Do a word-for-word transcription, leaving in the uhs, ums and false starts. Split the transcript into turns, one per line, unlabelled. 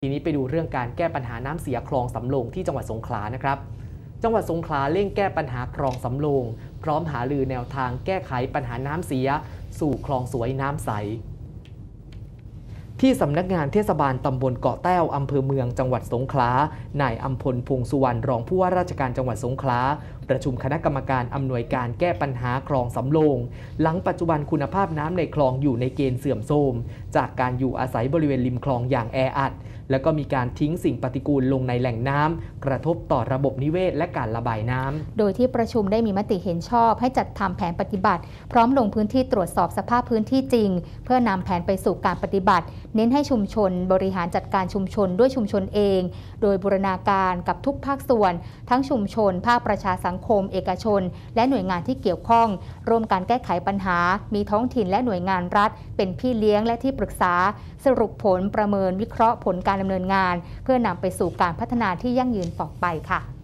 ทีนี้ไปดูเรื่องการแก้ปัญหาน้ำเสียคลองสำโรงที่จังหวัดสงขลานะครับจังหวัดสงขลาเร่งแก้ปัญหาคลองสำโรงพร้อมหารือแนวทางแก้ไขปัญหาน้ำเสียสู่คลองสวยน้ำใสที่สำนักงานเทศบาลตำบลเกาะแต้วอำเภอเมืองจังหวัดสงขลานายอัมพลพงษ์สุวรรณรองผู้ว่าราชการจังหวัดสงขลาประชุมคณะกรรมการอำนวยการแก้ปัญหาคลองสำโรงหลังปัจจุบันคุณภาพน้ำในคลองอยู่ในเกณฑ์เสื่อมโทรมจากการอยู่อาศัยบริเวณริมคลองอย่างแออัดแล้วก็มีการทิ้งสิ่งปฏิกูลลงในแหล่งน้ำกระทบต่อระบบนิเวศและการระบายน้ำโดยที่ประชุมได้มีมติเห็นชอบให้จัดทำแผนปฏิบัติพร้อมลงพื้นที่ตรวจสอบสภาพพื้นที่จริงเพื่อนำแผนไปสู่การปฏิบัติเน้นให้ชุมชนบริหารจัดการชุมชนด้วยชุมชนเองโดยบูรณาการกับทุกภาคส่วนทั้งชุมชนภาคประชาสังคมเอกชนและหน่วยงานที่เกี่ยวข้องร่วมการแก้ไขปัญหามีท้องถิ่นและหน่วยงานรัฐเป็นพี่เลี้ยงและที่ปรึกษาสรุปผลประเมินวิเคราะห์ผลการดำเนินงานเพื่อนำไปสู่การพัฒนาที่ยั่งยืนต่อไปค่ะ